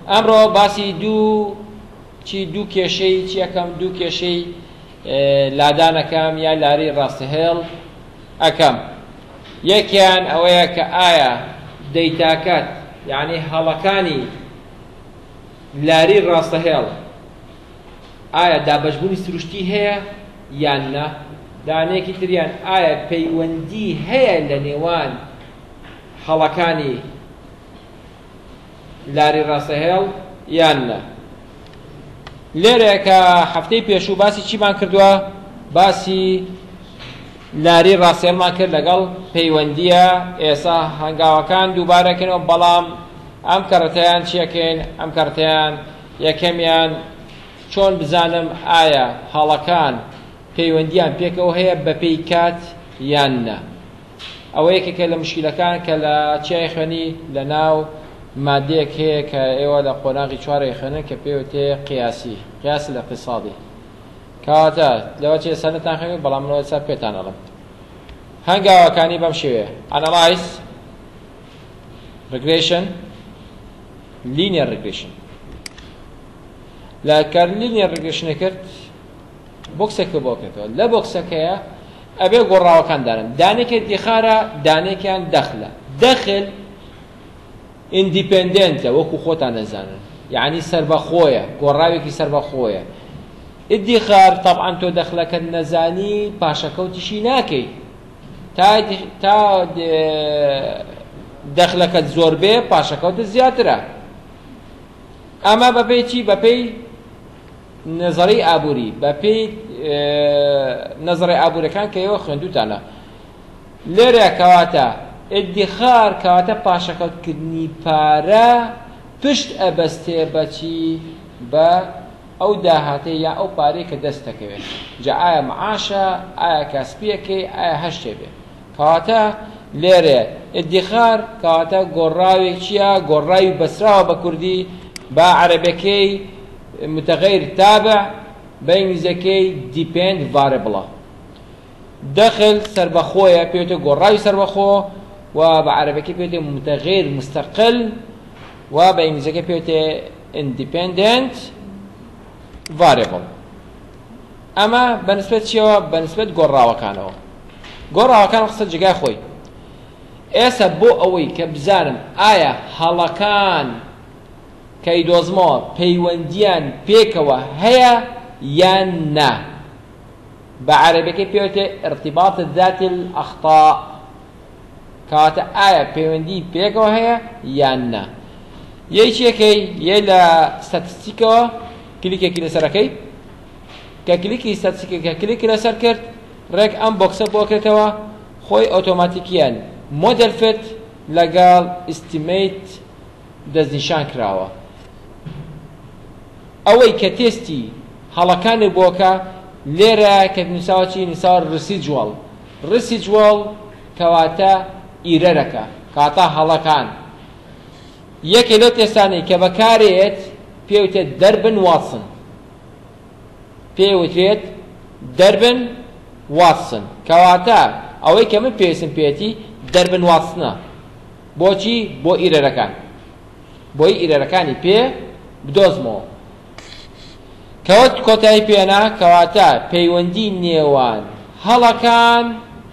ئەمڕۆ باسی دوو کێشەی چیەکەم دوو کێشەی لادانەکەم یا لاری ڕاستەهێڵ ئەەکەم. یەکیان ئەوەیە کە ئایا دەیتاکات یعنی هەڵەکانی لاری ڕاستەهێڵ ئایا دابەشبوونی سروشتی هەیە یان نە؟ دانەیەکی تریان ئایا پەیوەندی هەیە لە نێوان هەڵەکانی لاری ڕاستەهێڵ یان نە؟ لێرە کە هەفتەی پێشوو باسی چیمان کردووە؟ باسی لاری ڕاستەهێڵمان کرد لەگەڵ پەیوەندیە. ئێستا هەنگاوەکان دووبارەکەنەوە، بەڵام ئەم کەڕەتەیان چیەکەین؟ ئەم کەڕەتەیان یەکەمیان چۆن بزانم ئایا هەڵەکان پەیوەندیان پێکەوە هەیە بە پێی کات یان نە. ئەوە یەکێکە لە مشکلەکان کە لە چیای خوێنی لە ناو مادەیەک هەیە کە ئێوە لە قۆناغی چوارەی خوێنن کە پێوتێ قیاسی، قیاس لە اقتصادی. کەواتە لەوە چێ سەرنتان خوێنی، بەڵام لەوە سەر پێتان ئەڵم. هەنگاوەکانی بەم شێوەیە: analyze، regression، linear regression. لە کار linear regression کرد بۆکسێکە بۆ کردەوە. لە بۆکسەکەیە ئەبێ گۆڕاوەکان دارن. دانێکێک دیخارە، دانێکیان دەخلە. دەخل ئیندیپێندێنتە، وەکو خۆتان دەزانن، یعنی سەربەخۆیە، گۆڕاوێکی سەربەخۆیە. ئیدیخار طبعاً تۆ دەخلەکەت نەزانی پاشەکەوتیشی ناکەی تا دەخلەکەت زۆر بێ پاشەکەوتت زیاترە. ئەمە بەپێی چی؟ بەپێی نەزەری ئابووری، بەپێی نەزەری ئابووریەکان کە ئێوە خوێندووتانە. لێرە کەواتە ئیدیخار کەواتە پاشەکەوتکردنی پارە پشت ئەبەستێ بەچی؟ بە ئەو داهاتەی یا ئەو پارەی کە دەست دەکەوێت. جا ئایا معاشە، ئایا کاسبیەکەی، ئایا هەشتێ بێ. کەواتە لێرێ ئیدیخار کەواتە گۆڕاوی چییە؟ گۆڕاوی بەسراوە بە کوردی، بە عەرەبەکەی متغیر تابع، بە ئینگلیزیەکەی depend variable. دەخل سەربەخۆیە، پێوتە گۆڕاوی سەربەخۆ، و بە عەرەبەکەی پێوتە متغیر مستەقل، و بە ئینگلیزیەکەی پێوتە independent variable. ئەمە بەنسبەت چیەوە؟ بەنسبەت گۆڕاوەکانەوە. گۆڕاوەکان قسە جگای خۆی. ئێستا بۆ ئەوەی کە بزانم ئایا هەڵەکان کەی دۆزمەوە پەیوەندیان پێکەوە هەیە یان نا، بە عەرەبەکەی پێوتێ ارتباط ذات الأخطاء، کەواتە ئایا پەیوەندی پێکەوە هەیە یان نا. یەکێکەی یە لە ستاتستیکەوە کلیکێکی لەسەرەکەی، کە کلیکی ستاتستیکەکە کلیکی لەسەر کرد، ڕێک ئەم بۆکسە بۆکرێتەوە، خۆی ئۆتۆماتیکیان مۆدەل فت لەگەڵ ئیستیمیت دەستنیشان کراوە. ئەوەی کە تێستی هەڵەکانی بۆکە لێرە کە نووساوە چی؟ نووساوە ڕسیجوەڵ. ڕسیجوەڵ کەواتە ئیرەرەکە، کەواتە هەڵەکان. یەکێ لەو تێستانەی کە بەکارێت پێوتێت دەربن واتسن، پێوترێت دەربن واتسن، کەواتە ئەوەی کە من پێویستم پێێتی دەربن واتسنە. بۆچی؟ بۆ ئیرەرەکان، بۆی ئیرەرەکانی پێ بدۆزمەوە. کەوت کۆتایی پێنا، کەواتە پەیوەندی نێوان هەڵەکان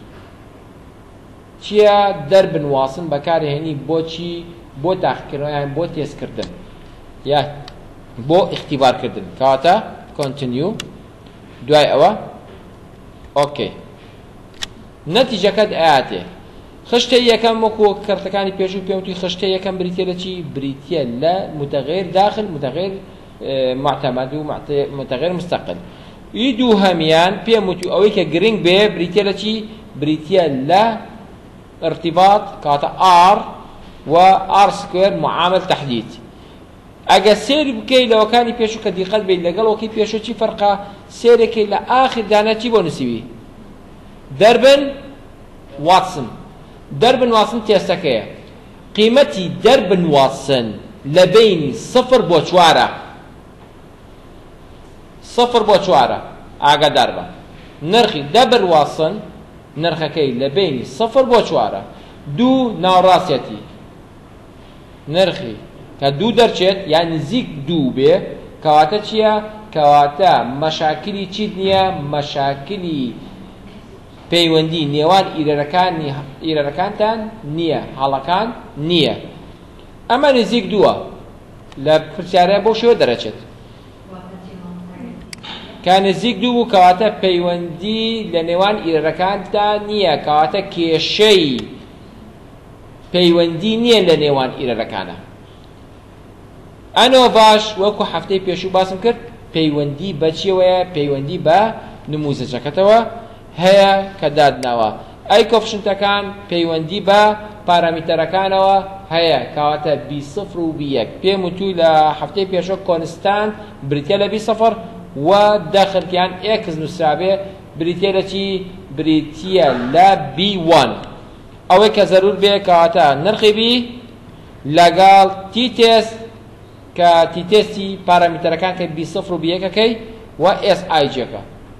چییە؟ دەربن واتسن بەکارهێنی بۆچی؟ بۆ تاقیکردنەوەیان بۆ تێستکردن یا بۆ اختیبارکردن. کەواتە کۆنتینیو. دوای ئەوە ئۆکەی، نەتیجەکەت ئااتێ. خشتەی یەکەم وەکو کەرتەکانی پێشوو پێوتی خشتەی یەکەم بریتە لە چی؟ بریتە لە متغیر داخل، متغیر معتمد و متغیر مستقل. ئی دوو هەمیان پێم وتی ئەوەی کە گرنگ بێ بریتە لە چی؟ بریتە لە ارتباط، کەواتە R و R سکوێر معامل تەحدید. ئەگە سێری بکەی لەوەکانی پێشوو کە دیقەت بێت لەگەڵ وەکی پێشوو چی فەرقە؟ سێرێکی لە ئاخر دانا چی بۆ نووسیوی؟ دەربن واتسن. دەربن واتسن تێستەکەیە. قیمەتی دەربن واتسن لە بینی 0 بۆ 4، 0 بۆ 4 ئاگادار بە. نرخی دەبر واتسن نرخەکەی لە بینی 0 بۆ 4، دوو ناوڕاستەتی. نرخی کە دوو دەرچێت یان نزیک دوو بێ کەواتە چییە؟ کەواتە مەشاکلی چیت نییە؟ مەشاکلی پەیوەندی نێوان ئیرەرەکانتان نییە، هەڵەکان نییە. ئەمە نزیک دووە لە پرسیارەیە بۆ شێوە دەرەچێت کە نزیک دوو بوو کەواتە پەیوەندی لە نێوان ئیرەرەکانتان نییە، کەواتە کێشەی پەیوەندی نییە لە نێوان ئیرەرەکانە. ئەنەوە باش وەکو هەفتەی پێشوو باسم کرد پەیوەندی بە چیەوەیە؟ پەیوەندی بە نموزەجەکەتەوە هەیە کە دادناوە. ئەی کۆفشنتەکان پەیوەندی بە پارامتەرەکانەوە هەیە کەواتە B0 و B1. پێم وتووی لە هەفتەی پێشوە کۆنستانت بریتە لە B0 و داخلکیان X نووسرابێ بریتە لە چی؟ بریتە لە B1. ئەوەی کە زەرور بێ کەواتە نرخی B لەگەڵ تی تێست کە تی تێستی پارامتەرەکان کە B0 و B1ەکەی و SIJ-کە.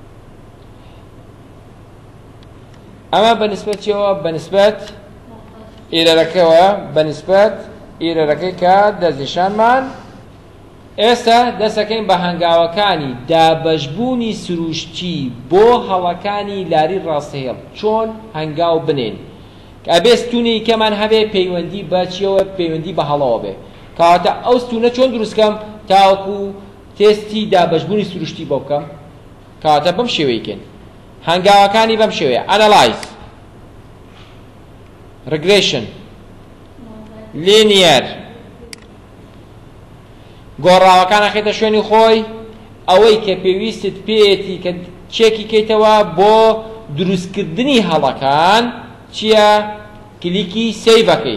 ئەمە بەنسبەت چیەوە؟ بەنسبەت ئیرەرەکەوە، بەنسبەت ئیرەرەکەی کە دەستنیشانمان. ئێستا دەستەکەین بە هەنگاوەکانی دابەشبوونی سروشتی بۆ هەڵەکانی لاری ڕاستەهێڵ چۆن هەنگاو بنێن کە ئەبێ ستونی کەمان هەبێ پەیوەندی بە چیەوە؟ پەیوەندی بە هەڵەوە بێ. کەواتە ئەو ستونە چۆن دروستکەم تاوەکو تێستی دابەشبوونی سروشتی بۆ بکەم؟ کەواتە بەم شێوەیەکەن هەنگاوەکانی بەم شێوەیە: ئەنەلایز، ڕگرێشن، لینیەر. گۆڕاوەکان ئەخێتە شوێنی خۆی، ئەوەی کە پێویستت پێیەتی کە چێکی کەیتەوە بۆ دروستکردنی هەڵەکان چییە؟ کلیکی سەیڤەکەی.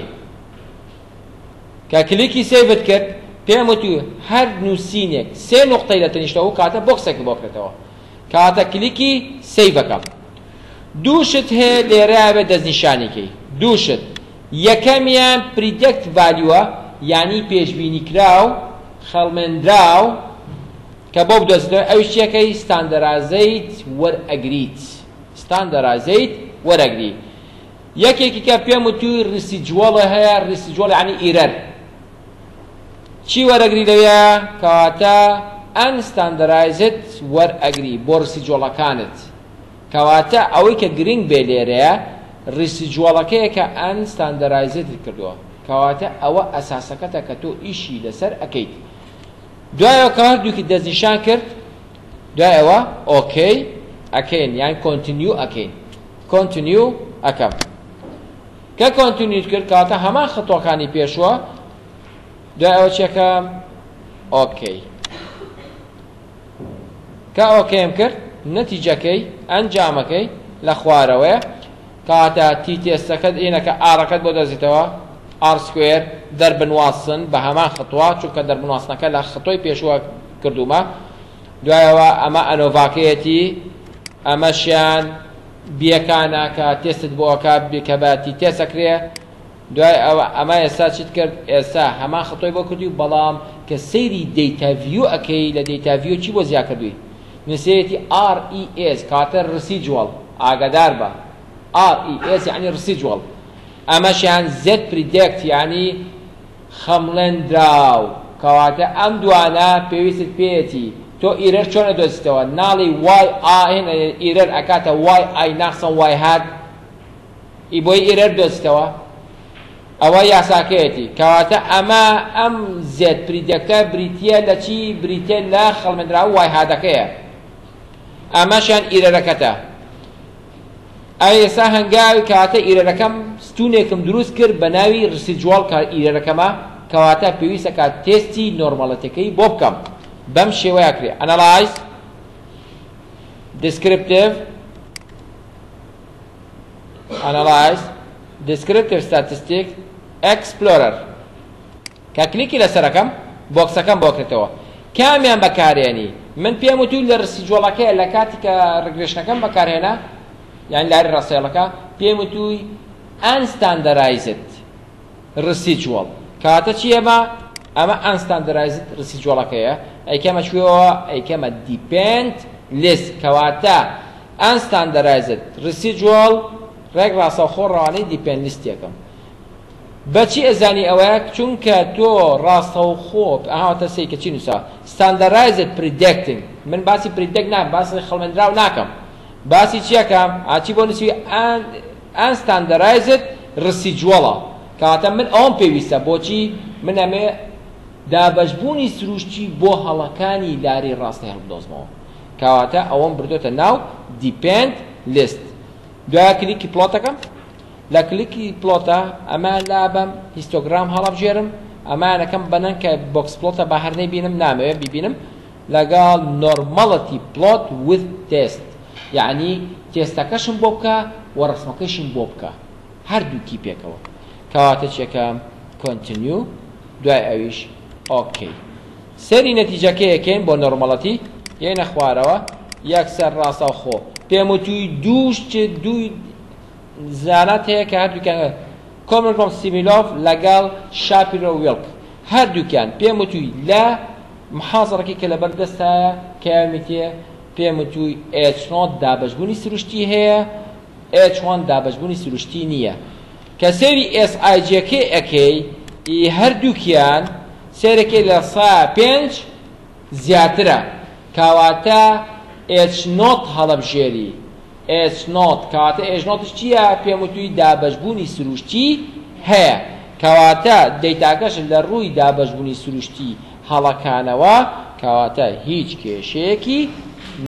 کە کلیکی سەیڤت کرد پێم وتووی هەر نووسینێک سێ نوقتەی لە تەنیشتەوە کاتە بۆکسێک بۆ بکرێتەوە کاتە کلیکی سەیڤەکەم. دووشت هەیە لێرە بێ دەستنیشانێکی دووشت. یەکەمیان پریدکت ڤالیوە یعنی پێشبینی کراو خەڵمێنراو کە بۆ بدۆزیتەوە ئەوش چیەکەی؟ ستاندەرایزەیت وەرئەگریت. ستاندەرایزەیت وەرئەگری. یەکێکی کە پێم وتووی ڕیسیجوەڵە هەیە، ڕیسیجوەڵ یعنی ئیرەر. چی وەرئەگری لەوەیە؟ کەواتە ئەنستاندەرایزت وەرئەگری بۆ ڕیسیجوەڵەکانت. کەواتە ئەوەی کە گرنگ بێ لێرەیە ڕیسیجوەڵەکەیە کە ئەنستاندەرایزت کردووە، کەواتە ئەوە ئەساسەکەتە کە تۆ ئیشی لەسەر ئەکەیت. دوایەوە کە هەردووکی دەستنیشان کرد دوایەوە ئۆکەی ئەکەین یان کۆنتینیو ئەکەین. کۆنتینیو ئەکەم. کە کۆنتینیوت کرد کەواتە هەمان خەتۆکانی پێشوە دوایەوە چیەکەم؟ ئۆکەی. کە ئۆکەیم کرد نەتیجەکەی ئەنجامەکەی لە خوارەوەیە کەواتە تی تێستەکەت ئینەکە ئارەکەت بۆ دەزیتەوە ئار سکوێر دەربنواسن بە هەمان خەتووە چونکە دەربنواسنەکە لە خەتۆی پێشوە کردومە. دوایەوە ئەمە ئەنۆڤاکەیەتی، ئەمەشیان بیەکانە کە تێستت بۆەکە کە بە تی تێسەکرێ. دوای ئەوە ئەمە ئێستا چیت کرد؟ ئێستا هەمان خەتۆی بۆ کردی بەڵام کە سەیری دەیتا ڤیو ئەکەی لە دەیتا ڤیو چی بۆ زیاد کردووی؟ نووسێتی RES کاتە ڕسیجوەڵ. ئاگادار بە RES یعنی ڕسیجوەڵ. ئەمەشیان Z پریدکت یعنی خەمڵێنراو کەواتە ئەم دوانە پێویستت پێیەتی تۆ ئیرەر چۆنە دۆزیتەوە؟ ناڵی وای ئاهێن ئیرەر ئەکاتە وای ئای ناقسەن وای هات ئی بۆی ئیرەر دۆزیتەوە. ئەوە یاساکەیەتی کەواتە ئەمە ئەم Z پریدکتە بریتە لە چی؟ بریتە لە خەڵمێنراو وای هادەکەیە. ئەمەشیان ئیرەرەکەتە. ئێستا هەنگاوی کەواتە ئیرەرەکەم ستونێکم دروست کرد بە ناوی ڕسیجوەڵ کە ئیرەرەکەمە کەواتە پێویستە کات تێستی نۆرماڵەتەکەی بۆ بکەم. بەم شێوەیە کرێ: ئەنەلایز، دیسکریپتیڤ، ئەنەلایز، دیسکریپتیڤ ستاتیستیک، ئەکسپلۆرەر. کە کلیکی لەسەرەکەم بۆکسەکەم بۆ کرێتەوە. کامیان بەکارهێنی؟ من پێم وتووی لە ڕسیجوەڵەکەیە لە کاتی کە ڕگرێشنەکەم بەکارهێنا یعنی لاری ڕاستەیەڵەکە پێم وتووی ئەنستاندەرایزت ڕسیجوەڵ. کەواتە چی ئەمە ئەنستاندەرایزت ڕسیجوەڵەکەیە. ئەیکەمە کوێوە؟ ئەیکەمە دیپێند لیست. کەواتە ئەنستاندەرایزت ڕسیجوەڵ ڕێک ڕاستەوخۆ ڕەوانەی دیپێند لیستێکم. بەچی ئەزانی ئەوەیە چونکە تۆ ڕاستەوخۆ ئاهاتە سەی کە چی نووسا standardized predicting من باسی پریدکت ناکەم باسی خەڵمەندراو ناکەم باسی چیەکەم ئاچی بۆ نووسی unstandardized residualە کەواتە من ئەوم پێویستە بۆچی من ئەمێ دابەشبوونی سروشتی بۆ هەڵەکانی لاری ڕاستی هەڵبدۆزمەوە کەواتە ئەوەم بردوتە ناو depend list دوایە کلیکی پلۆتەکەم لە کلیکی پلۆتە ئەمە لابم هیستۆگرام هەڵەبژێرم ئەمانەکەم بەنەن کە بۆکس پلۆتە بە هەرنەی بینم نامەوێت بیبینم لەگەڵ normality plot with test یعنی تێستەکەشم بۆ بکە و ڕسمەکەشم بۆ بکە هەردووکی پێکەوە کەواتە چیەکەم continue دوای ئەویش OK سەری نەتیجەکەیەکەین بۆ normality یعنی خوارەوە یەکسەر ڕاستەوخۆ پێم وتووی دووی زانات هەیە کە هەردووکیان کۆمن ڕۆم سیمیلۆف لەگەڵ شاپیرۆ ویلک هەردووکیان پێم وتووی لە محازڕێکی کە لە بەردەستایە کەیامیتێ پێم وتووی H0 دابەشبوونی سروشتی هەیە H1 دابەشبوونی سروشتی نییە کە سەیری SIJK ئەەکەی هەردووکیان سێرەکەی لە 5 زیاترە کەواتە H0 هەڵەبژێری H0 کەواتە H0 چییە پێم وتووی دابەشبوونی سروشتی هەیە کەواتە دەیتاکەش لە ڕووی دابەشبوونی سروشتی هەڵەکانەوە کەواتە هیچ کێشەیەکی